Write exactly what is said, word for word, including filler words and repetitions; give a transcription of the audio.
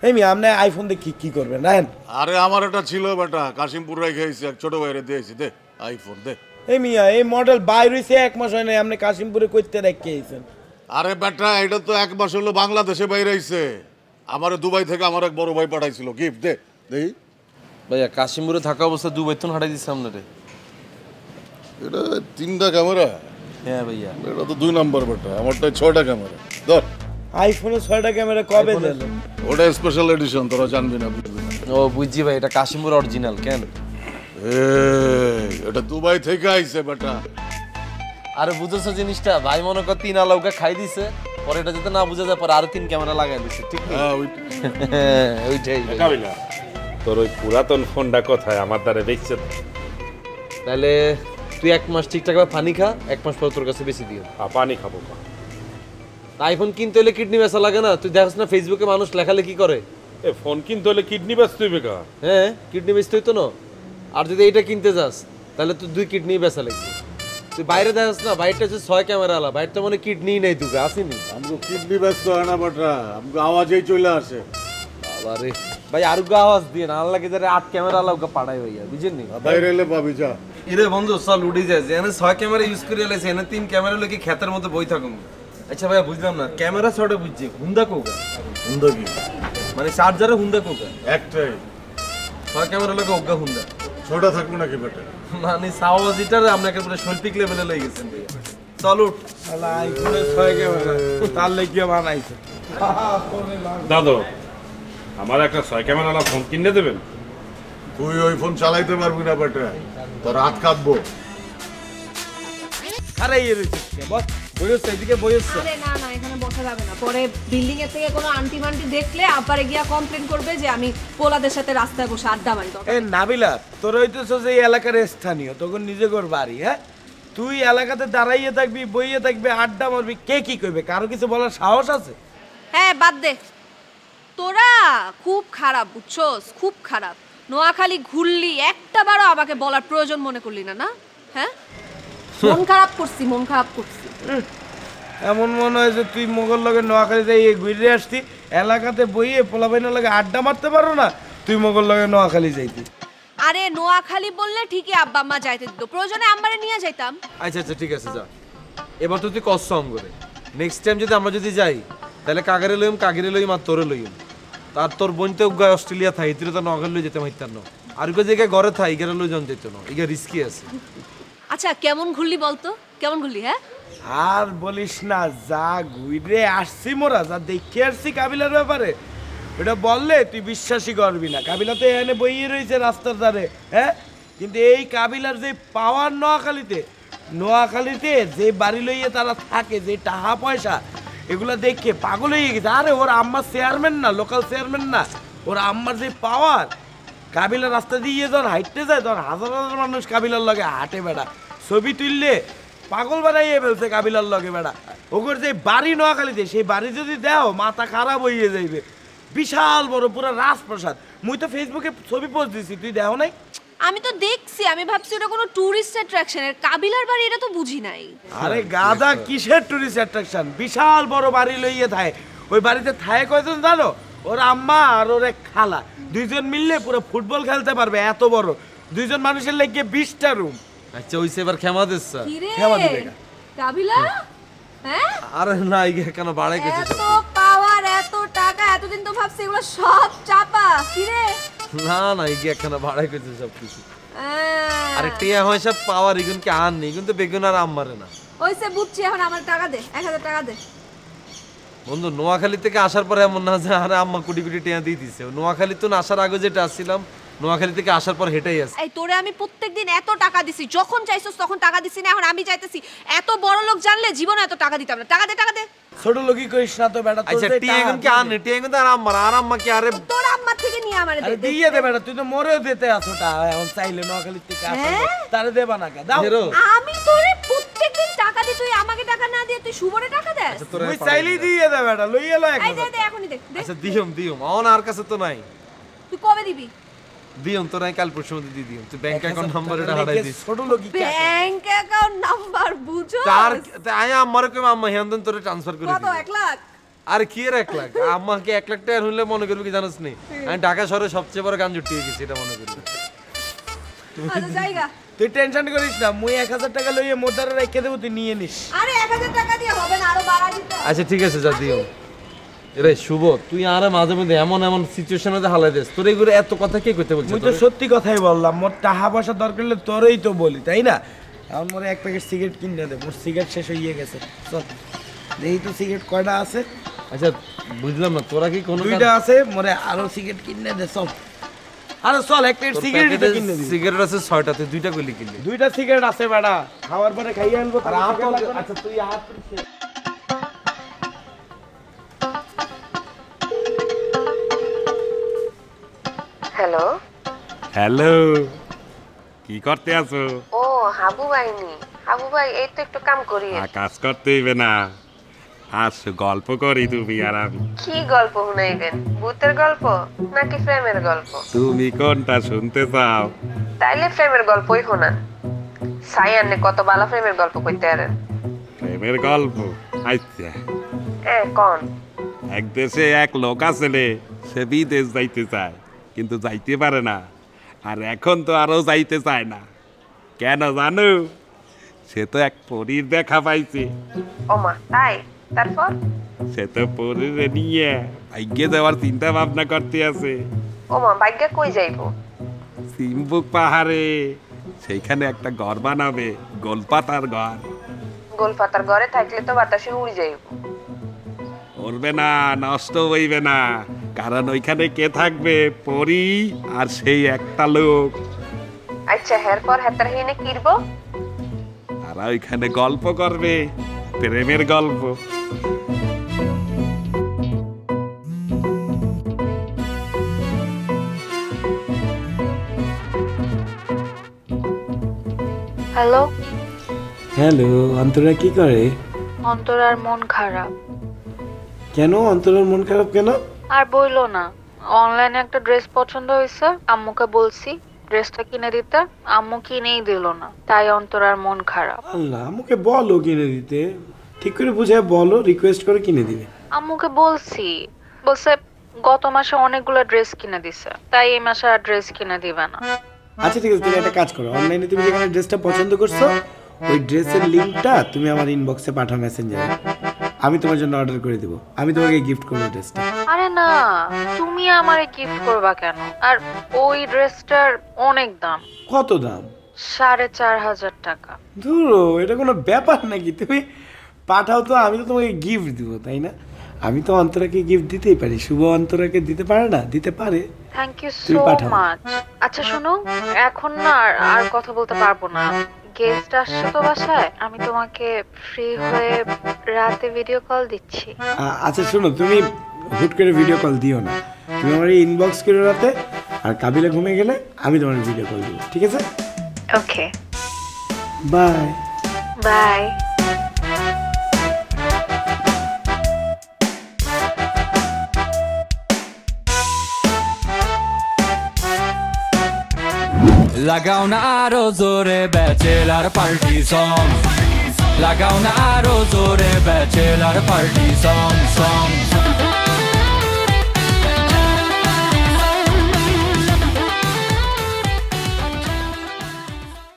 এই মি আপনি আইফোন দিয়ে কি কি করবেন নেন আরে আমার এটা ছিল বেটা কাশিমপুর রেখে আইছি এক ছোট ভাইরে দিয়েছি দে আইফোন দে এই মিয়া এই মডেল বাইরে হইছে এক মাস হয় না আপনি কাশিমপুরে কইতে রেখে আইছেন আরে বেটা এটা তো এক মাস হলো বাংলাদেশে বাইরে আইছে আমার দুবাই থেকে আমার এক বড় ভাই পাঠাইছিল গিফট দে দেই ভাইয়া কাশিমপুরে থাকা অবস্থা দুবাই তো হাঁটাই দিচ্ছে আপনারে এটা তিনটা ক্যামেরা হ্যাঁ ভাইয়া এটা তো দুই নাম্বার বেটা আমারটা ছয়টা ক্যামেরা ধর আইফোনে ছয়টা ক্যামেরা কবে দিল ওটা স্পেশাল এডিশন তোরা জানবি না ও বুঝছি ভাই এটা কাশিমপুর অরিজিনাল কেন এই এটা দুবাই থেকে আইছে বেটা আরে বুঝছো জিনিসটা ভাই মনে কর তিন আলাউকা খাই দিছে পরে এটা যাতে না বুঝা যায় পরে আরো তিন ক্যামেরা লাগাই দিছে ঠিক না হ্যাঁ ওইটাই কাবিলা তোর ওই পুরাতন ফোনটা কোথায় আমার দ্বারা দেখছে তাহলে তুই এক মাস ঠিকঠাক ভাবে পানি খা এক মাস পর তোর কাছে বেশি দিও পানি খাবো আইফোন কিনতে হলে কিডনি বেচা লাগে না তুই দেখছ না ফেসবুকে মানুষ লেখালেখি করে এ ফোন কিনতে হলে কিডনি ব্যস্ত হইবে কা হ্যাঁ কিডনি বেচতে হইতো না আর যদি এইটা কিনতে যাস তাহলে তুই দুই কিডনি বেচা লাগবে তুই বাইরে দেখছ না বাইরটা হচ্ছে ছয় ক্যামেরা আলা বাইরটা মানে কিডনি নেই তুই আসেনি আমগো কিডনি ব্যস্ত হয় না বেটা আমগো আওয়াজই চলে আসে আরে ভাই আর গা আওয়াজ দিয়ে না আল্লাহ কে আট ক্যামেরা আলা ওকে পাঠাই ভাইয়া বুঝেননি বাইরে এলে পাবি যা ইরে বন্ধু চল উঠে যায় যে এনে ছয় ক্যামেরা ইউজ করে লাইছে এনে তিন ক্যামেরা লোকে ক্ষেতের মধ্যে বই থাকুন আচ্ছা ভাইয়া বুঝলাম না ক্যামেরা ছটা বুঝছি হুন্ডা কোকা হুন্ডা কি মানে চার্জারে হুন্ডা কোকা একটাই ছয় ক্যামেরা লোকে ওগা হুন্ডা ছোটা থাকবো নাকি বেটা মানে সাওয়াজিটার আপনাকে পুরো শৈল্পিক লেভেলে লই গেছেন ভাইয়া চল উঠ শালা আইফোনে ছয় ক্যামেরা তার লাগিয়ে বানাইছে দাদু আমার একটা ছয় ক্যামেরা ফোন কিনে দেবেন তুই ওই ফোন চালাইতে পারবি না বেটা তোর হাত কাটবো আরে এই রইছে বস বইস এদিকে বইস আরে না না এখানে বসা যাবে না পরে বিল্ডিং এর থেকে কোনো আন্টি মান্টি দেখলে আপারে গিয়া কমপ্লেইন করবে যে আমি পোলাদের সাথে রাস্তায় বসে আড্ডা মারি এ নাবিলা তোর হইতেছ যে এই এলাকার স্থানীয় তখন নিজে কর বাড়ি হ্যাঁ তুই এলাকাতে দাঁড়াইয়ে থাকবি বইয়ে থাকবি আড্ডা মারবি কে কি কইবে কারো কিছু বলার সাহস আছে হ্যাঁ বাদ দে তোরা খুব খারাপ বুঝছস খুব খারাপ নোয়াখালী ঘুরলি একটা বারও আমাকে বলার প্রয়োজন মনে করলি না না হ্যাঁ মন খারাপ করছি মন খারাপ করছি এমন মনে হয় যে তুই মোগল লগে নোয়াখালী যাই ঘুরে আসতি এলাকাতে বইয়ে পোলাপাইনের লগে আড্ডা মারতে পারো না তুই মোগল লগে নোয়াখালী যাইতি আরে নোয়াখালী বললে ঠিকই আব্বা আম্মা যাইতে দিত প্রয়োজনে আমারে নিয়ে যাইতাম আচ্ছা আচ্ছা ঠিক আছে যা এবার তো তুই কষ্ট সঙ্গ করে নেক্সট টাইম যদি আমরা যদি যাই তাহলে কাগরে লইম কাগরে লইম আর তোরে লইম তার তোর বোন তো উগায় অস্ট্রেলিয়া থাই তুই তো নগর লই যেতে মাইতার না আর কো জায়গায় ঘরে থাই গেলে লই জন যেত না ইগা রিস্কি আছে আচ্ছা কেমন ঘুরলি বলতো কেমন ঘুরলি হ্যাঁ আর বলিস না যা ঘুরে আসছি মোরা যা দেখে আসছি কাবিলার ব্যাপারে এটা বললে তুই বিশ্বাসই করবি না কাবিলা তো এখানে বইয়ে রয়েছে রাস্তার ধারে হ্যাঁ কিন্তু এই কাবিলার যে পাওয়ার নোয়াখালীতে নোয়াখালীতে যে বাড়ি লইয়ে তারা থাকে যে টাকা পয়সা এগুলো দেখে পাগল হয়ে গেছে আরে ওর আম্মার চেয়ারম্যান না লোকাল চেয়ারম্যান না ওর আম্মার যে পাওয়ার কাবিলার রাস্তা দিয়ে যখন হাঁটতে যায় তখন হাজার হাজার মানুষ কাবিলার লগে হাঁটে বেড়া ছবি তুললে পাগল বানাইয়ে ফেলছে কাবিলার লগে বেড়া ওগর যে বাড়ি নোয়াখালীতে সেই বাড়ি যদি দেও মাথা খারাপ হয়ে যাইবে বিশাল বড় পুরো রাজপ্রসাদ মুই তো ফেসবুকে ছবি পোস্ট দিছি তুই দেও নাই আমি তো দেখছি আমি ভাবছি এটা কোনো টুরিস্ট অ্যাট্রাকশনের কাবিলার বাড়ি এটা তো বুঝি নাই আরে গাদা কিসের টুরিস্ট অ্যাট্রাকশন বিশাল বড় বাড়ি লইয়ে থাকে ওই বাড়িতে থাকে কয়জন জানো ওর আম্মা আর ওর এক খালা দুইজন মিললে পুরো ফুটবল খেলতে পারবে এত বড় দুইজন মানুষের লেগে বিশটা রুম আচ্ছা ওইসে এবার ক্ষমা দিস কি রে ক্ষমা দিবে কাবিলা হ্যাঁ আরে না ইগে কেন বাড়াই গেছে এত পাওয়ার এত টাকা এতদিন তো ভাবছি এগুলো সব চাপা কি রে না না ইগে কেন বাড়াই গেছে সব কিছু আরে টিয়া হয় সব পাওয়ার ইগুন কি আন নেই কিন্তু বেগুন আর আম মারে না ওইসে বুঝছি এখন আমার টাকা দে এক হাজার টাকা দে বন্ধু নোয়াখালী থেকে আসার পরে এমন না যে আরে আম্মা কোটি কোটি টিয়া দিয়ে দিছে নোয়াখালী তো আসার আগে যেটা আসছিলাম নোয়াখালী থেকে আসার পর হেঁটেই আছে এই তোরে আমি প্রত্যেকদিন এত টাকা দিছি যখন চাইছস তখন টাকা দিছি না এখন আমি চাইতেছি এত বড় লোক জানলে জীবনে এত টাকা দিতাম না টাকা দে টাকা দে ছোট লোকই কইস না তো বেটা আচ্ছা টিয়া এখন কি আন টিয়া কিন্তু আর আম্মা আর আম্মা কি আরে তোর আম্মা থেকে নিয়ে আমারে আরে দে দিয়ে দে বেটা তুই তো মরেও দিতে আছো টা এখন চাইলে নোয়াখালী থেকে আসো তারে দেবা না কা দাও আমি তোরে প্রত্যেকদিন টাকা দি তুই আমাকে টাকা না দিয়ে তুই শুভরে টাকা দেস তুই চাইলেই দিয়ে দে বেটা লই এলো এক এই দে দে এখনি দে আচ্ছা দিওম দিওম অন আর কাছে তো নাই তুই কবে দিবি দিওম তো নাই কাল পরশু মধ্যে দি দিওম তুই ব্যাংক অ্যাকাউন্ট নাম্বার এটা হারাই দিস ছোট লোকই ব্যাংক অ্যাকাউন্ট নাম্বার বুঝো তার আয় আমার কই আম্মা হেন্দন তোরে ট্রান্সফার করে কত এক লাখ আর কি এর এক লাখ আমাকে এক লাখ টাকা হইলে মনে করবি কি জানোস নি আমি ঢাকা শহরে সবচেয়ে বড় গান জুটিয়ে গেছি এটা মনে করবি আচ্ছা জায়গা তুই টেনশন করিস না মুই এক হাজার টাকা লইয়ে মোটারে রেখে দেবো তুই নিয়ে নিস আরে এক হাজার টাকা দিয়ে হবে না আরো বাড়া দিতে আচ্ছা ঠিক আছে যা দিও রে শুভ তুই আর মাঝে মধ্যে এমন এমন সিচুয়েশনে হালাই দিস তোর এইগুলো এত কথা কে কইতে বলছিস মুই তো সত্যি কথাই বললাম মোর টাকা পয়সা দরকার হলে তোরই তো বলি তাই না এখন মোরে এক প্যাকেট সিগারেট কিনে দে মোর সিগারেট শেষ হয়ে গেছে চল দেখি তো সিগারেট কয়টা আছে আচ্ছা বুঝলাম না তোরা কি কোনো দুইটা আছে মোরে আরো সিগারেট কিনে দে চল আরে চল এক প্যাকেট সিগারেট তো কিনে দে সিগারেট আছে ছয়টা তুই দুইটা কইলি কিনলি দুইটা সিগারেট আছে বেটা খাওয়ার পরে খাইয়ে আনবো আচ্ছা তুই হাত হ্যালো হ্যালো কি করতে আছো ও হাবু ভাইনি হাবু ভাই এই তো একটু কাম করি আর কাজ করতে হইবে না আজ গল্প করি তুমি আর আমি কি গল্প শুনাইবেন ভূতের গল্প নাকি প্রেমের গল্প তুমি কোনটা শুনতে চাও তাইলে প্রেমের গল্পই শোনান সাইয়ানে কত ভালো প্রেমের গল্প কইতে পারেন প্রেমের গল্প আচ্ছা এ কোন এক দেশে এক লোক আছে রে সে বিদেশ যাইতে চায় কিন্তু যাইতে পারে না আর এখন তো আরো যাইতে চায় না কেন জানো সে তো এক পরীর দেখা পাইছে ওমা তাই তারপর সে তো পরীর নিয়ে ভাগ্যে যাওয়ার চিন্তা ভাবনা করতে আছে ওমা ভাগ্যে কই যাইবো সিম্বুক পাহাড়ে সেইখানে একটা ঘর বানাবে গোলপাতার ঘর গোলপাতার ঘরে থাকলে তো বাতাসে উড়ে যাইবো উড়বে না নষ্ট হইবে না কারণ ওইখানে কে থাকবে পরী আর সেই একটা লোক আচ্ছা এরপর হেতার হিনে কিরবো তারা ওইখানে গল্প করবে প্রেমের গল্প হ্যালো হ্যালো অন্তরা কি করে অন্তরার মন খারাপ কেন অন্তরার মন খারাপ কেন আর বইলো না অনলাইনে একটা ড্রেস পছন্দ হয়েছে আম্মুকে বলছি ড্রেসটা কিনে দিতে আম্মু কিনেই দিল না তাই অন্তরার মন খারাপ আল্লাহ আমাকে বলো কিনে দিতে ঠিক করে বুঝায় বলো রিকোয়েস্ট করে কিনে দিবে আম্মুকে বলছি বলছে গত মাসে অনেকগুলো ড্রেস কিনে দিছে তাই এই মাসে আর ড্রেস কিনে দিবে না আচ্ছা ঠিক আছে তুমি একটা কাজ করো অনলাইনে তুমি যেখানে ড্রেসটা পছন্দ করছো ওই ড্রেসের লিংকটা তুমি আমার ইনবক্সে পাঠাও মেসেঞ্জারে আমি তোমার জন্য অর্ডার করে দেবো আমি তোমাকে গিফট করবো ড্রেসটা আরে না তুমি আমারে গিফট করবা কেন আর ওই ড্রেসটার অনেক দাম কত দাম সাড়ে চার হাজার টাকা ধুরো এটা কোনো ব্যাপার নাকি তুমি পাঠাও তো আমি তো তোমাকে গিফট দিব তাই না আমি তো অন্তরাকে গিফট দিতেই পারি শুভ অন্তরাকে দিতে পারে না দিতে পারে থ্যাংক ইউ সো মাচ আচ্ছা শোনো এখন না আর আর কথা বলতে পারবো না গেস্ট আসছে তো বাসায় আমি তোমাকে ফ্রি হয়ে রাতে ভিডিও কল দিচ্ছি আ- আচ্ছা শোনো তুমি হুট করে ভিডিও কল দিও না তুমি আমার ইনবক্স করে রাতে আর কাবিলা ঘুমিয়ে গেলে আমি তোমার ভিডিও কল দিব ঠিক আছে ওকে বাই বাই লাগাও না আরো জোরে ব্যাচেলার পার্টি সং লাগাও না আরো জোরে ব্যাচেলার পার্টি সং সং